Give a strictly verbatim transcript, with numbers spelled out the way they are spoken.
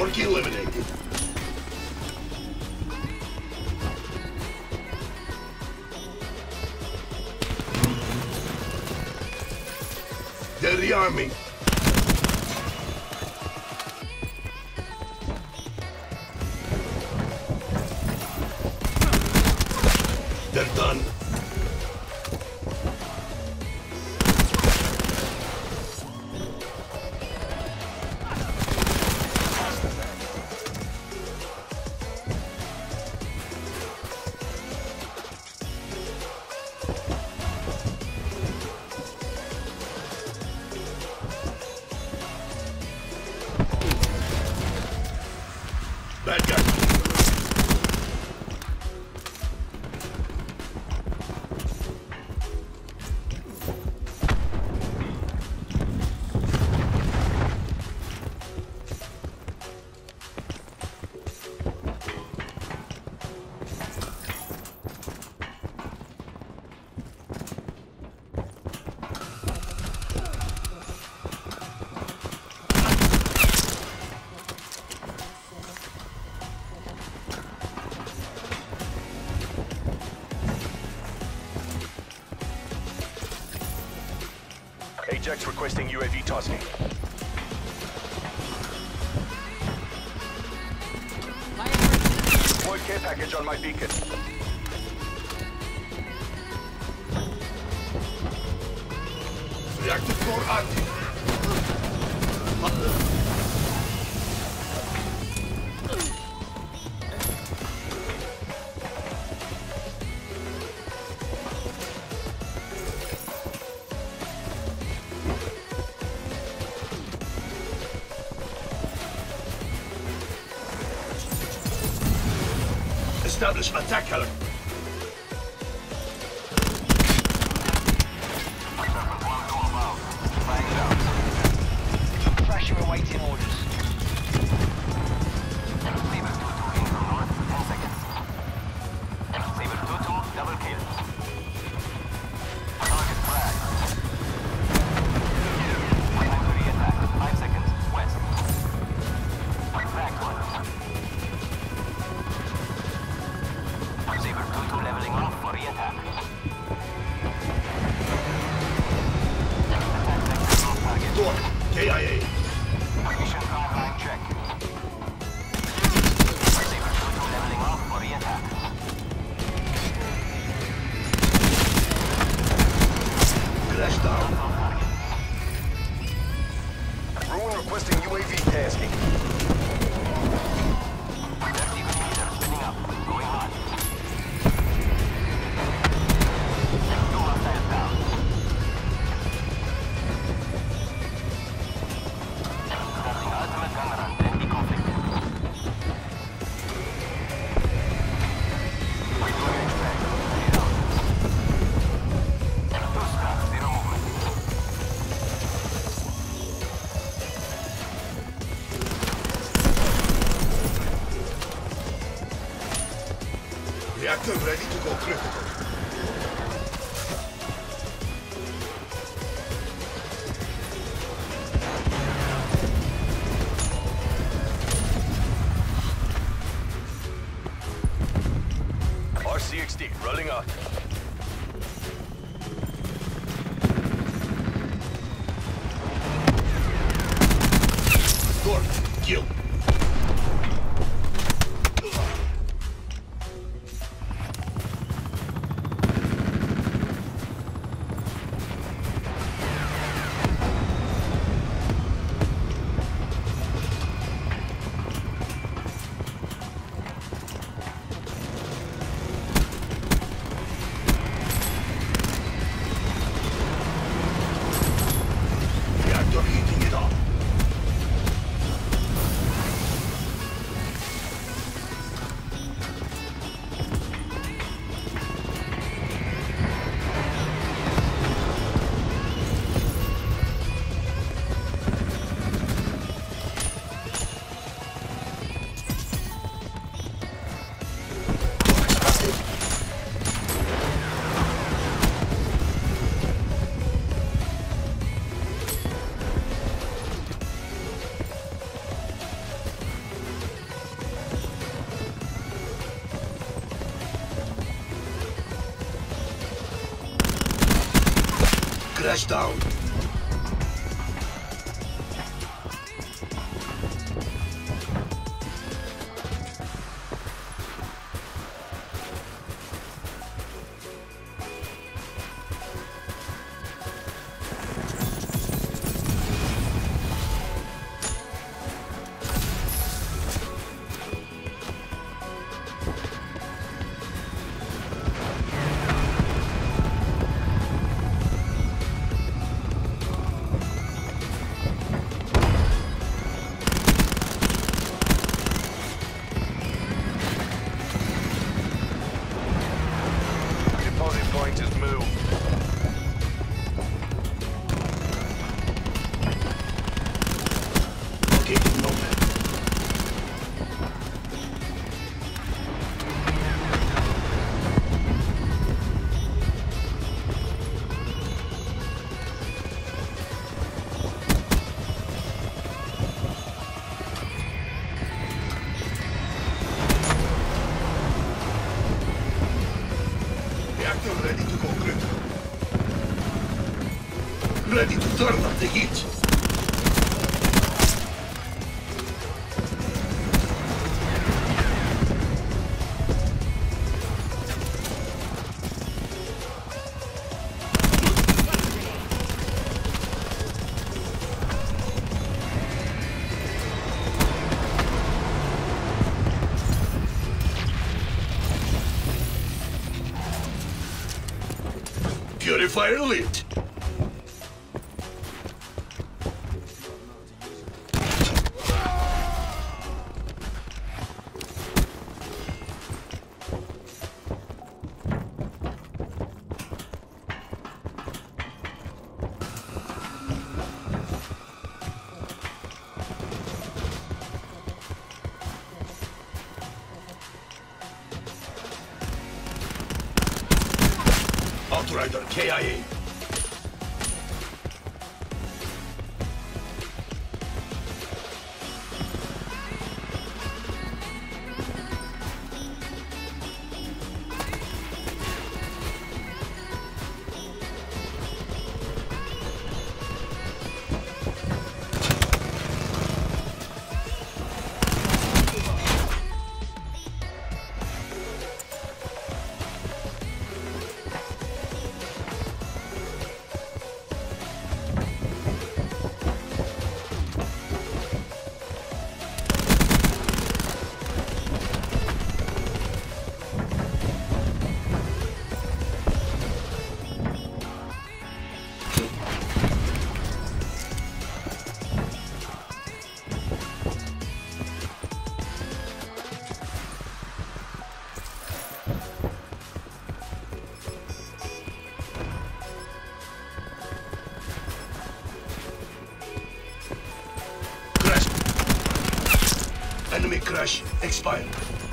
Orky eliminated. They're rearming. They're done. Bad guy. Ajax requesting U A V tasking. Deployed care package on my beacon. Reactor core active. Establish attack alert. Pressure awaiting orders. Saber two two, double kill. Target flag. Time to re-attack. Five seconds. West. Flag one. Saber two two leveling off for re-attack. Attack sector on target. Door. K I A. Mission timeline check. Saber two two leveling off for re-attack. Crash down. Ruin requesting U A V tasking. thirty meters spinning up. Going hot. Two hostiles down. Starting ultimate gun run, then deconflict. Doing extract. Head out. Two star, zero movement. Reactor ready to go critical. R C X D rolling out. Door. Kill. Reactor heating it up. Crash down. Deposit point is moved. Locating Nomad. Reactor ready to go critical. Ready to turn up the heat. Purifier lit. Outrider K I A. Enemy crash expired.